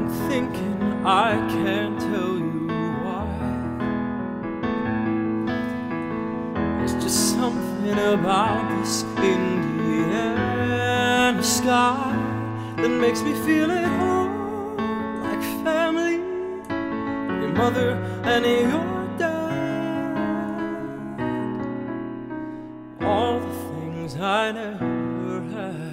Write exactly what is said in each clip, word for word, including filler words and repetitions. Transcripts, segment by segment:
I'm thinking I can't tell you why. There's just something about this Indiana sky that makes me feel at home, like family, your mother and your dad. All the things I never had.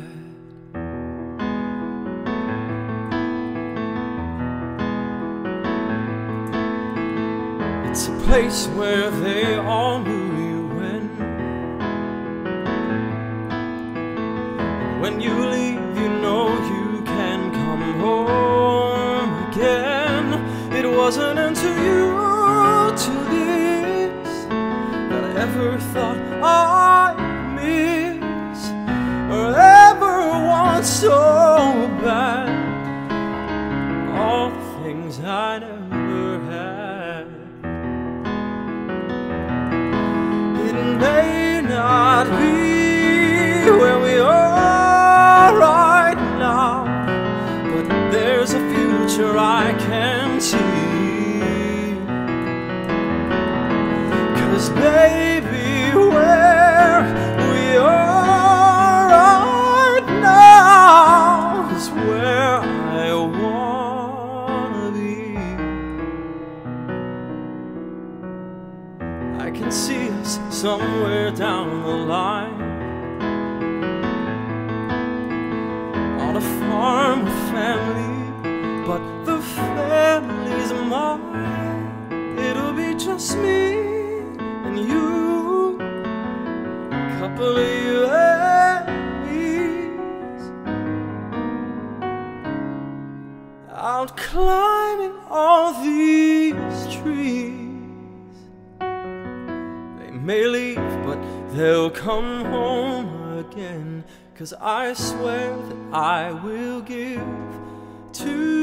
It's a place where they all knew you when. And when you leave, you know you can come home again. It wasn't until you took this that I ever thought I'd miss or ever want so bad. All the things I never had. It may not be where we are right now, but there's a future I can see. 'Cause baby, where we are right now is where I wanna be. I can see us somewhere down the line, on a farm with family, but the family's mine. It'll be just me and you, a couple of you and me's, out climbing all these trees. They may leave, but they'll come home again. 'Cause I swear that I will give to